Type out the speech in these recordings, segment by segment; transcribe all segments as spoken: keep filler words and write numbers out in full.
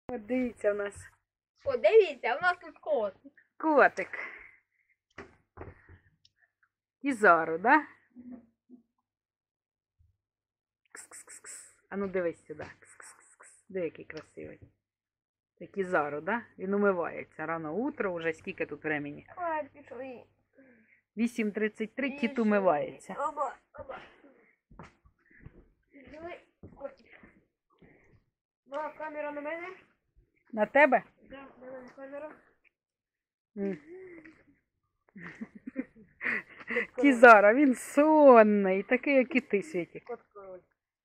От дивіться в нас. О, дивіться, у нас тут котик. Котик. Кізару, да? Кс-кс-кс-кс. А ну дивись сюди. Кс-кс-кс-кс. Диви, який красивий. Це Кізару, да? Він умивається. Рано утро, вже скільки тут времени? Ой, пішли. вісім тридцять три, кіт умивається. Оба, оба. Диви, котик. Мама, камера на мене? На тебе? Да, на мене камера. М. Кізара, він сонний, такий, як і ти, Світік. Кот король.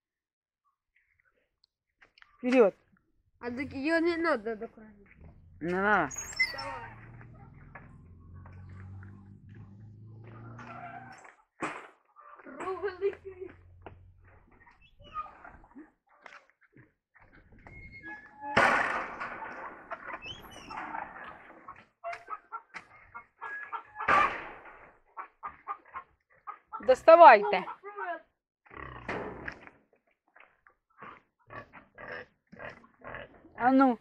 Вперед. А так його не надо до камеры. На. Давай. Великий. Доставайте. А ну.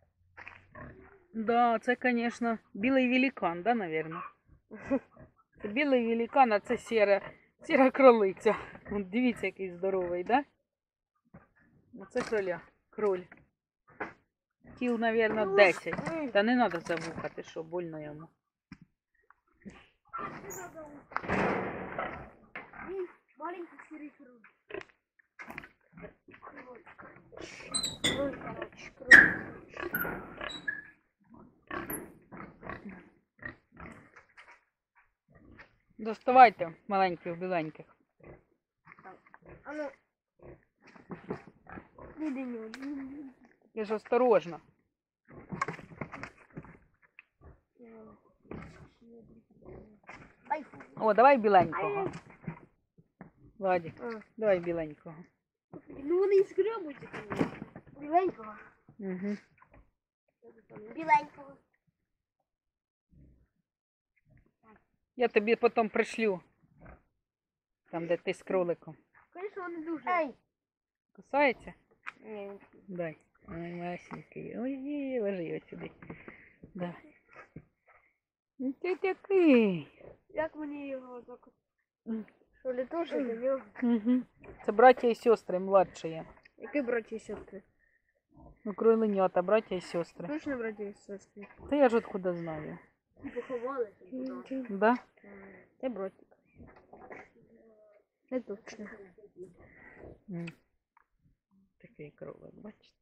Да, це, конечно, білий великан, да, наверное? Це білий великан, а це сіра, сіра кролиця. От дивіться, який здоровий, да? Оце кроля. Кроль. Кіл, наверное, десять. Та не треба це вухати, що больно йому. Маленький серый кроль. Кроль, короче, кроль. Доставайте маленьких, біленьких. А ну. Іди, не Я ж осторожно. Ай, О, давай біленького. Владик, а. давай біленького. Ну вони і скребуться. Біленького. Угу. Біленького. Я тобі потім пришлю. Там, де ти з кроликом. Конечно, вони дуже. Ай. Кусається? Ні. Дай. Ой, масенький. Ой, ложи його сюди. Давай. Ну ти такий. Як мені його так от? Що ли теж до нього? Угу. Це браття і сестри, младші. Які браті і сестри? Ну, кроленята, браття і сестри. Точно браті і сестри? Та я ж откуда знаю. Поховалися. Да? Це братик. Це точно. М. Такий кролик, бачите?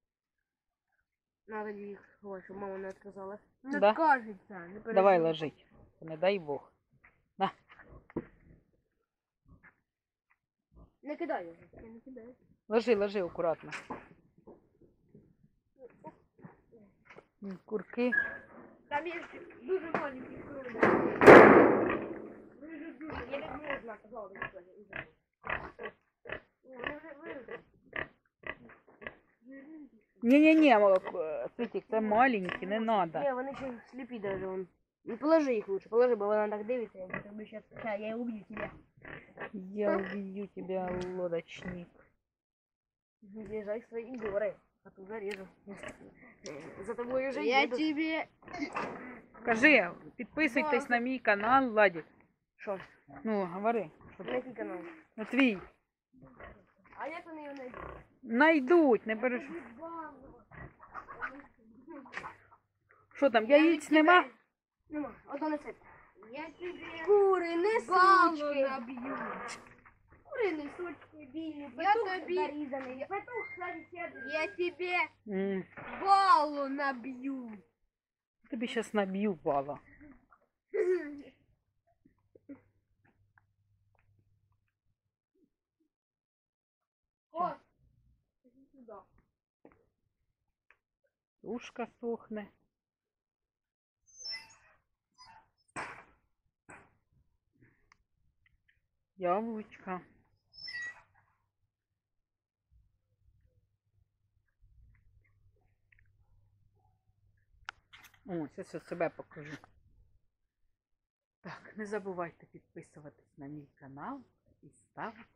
Надо їх ховати, щоб мама не відказала. Да? Не кажеться. Не переживай. Давай ложить. Не дай Бог. На. Не кидай його. Я не кидаю. Ложи, ложи акуратно. М, Курки. Там є дуже маленький кролик. Дуже дуже. Я не можу знати, головне. Вони вже виросли. Не-не-не, Світік, це маленькі, не надо. Ні, вони ще сліпі даже. Вон. Ну положи їх лучше, положи, бо вона так дивиться. Я тобі щас... Ща, я убью тебя. Я убью тебя, лодочник. Лежай в свои горы, а то зарежу. За тобой уже Я едут. тебе... Кажи, підписуйтесь на мій канал, Владик. Що? Ну, говори. Що На ти? який канал? На твій. А як вони його знайдуть? Найдуть, не переживай. Що там, яєць нема? Нема, ото не це. Я тебе Кури, не балу сучки. набью. Кури, не сучки, білі. Я Петух тобі- зарізаний. Петух, кстати, сядуть. Я тебе М, балу набью. Тобі зараз наб'ю бала. О, иди сюда. Ушка сохне. Яблучка. О, зараз я себе покажу. Так, не забувайте підписуватись на мій канал і ставити